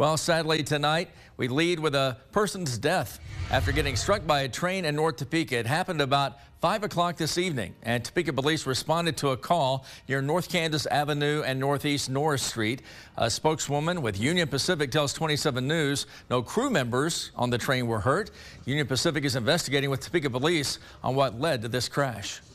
Well, sadly tonight, we lead with a person's death after getting struck by a train in North Topeka. It happened about 5 o'clock this evening, and Topeka Police responded to a call near North Kansas Avenue and Northeast Norris Street. A spokeswoman with Union Pacific tells 27 News no crew members on the train were hurt. Union Pacific is investigating with Topeka Police on what led to this crash.